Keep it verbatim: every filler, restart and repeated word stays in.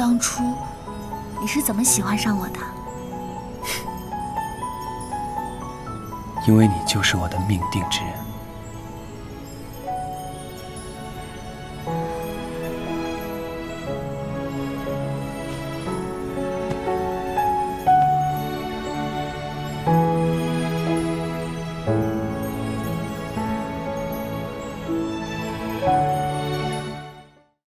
当初你是怎么喜欢上我的？ 因为你就是我的命定之人。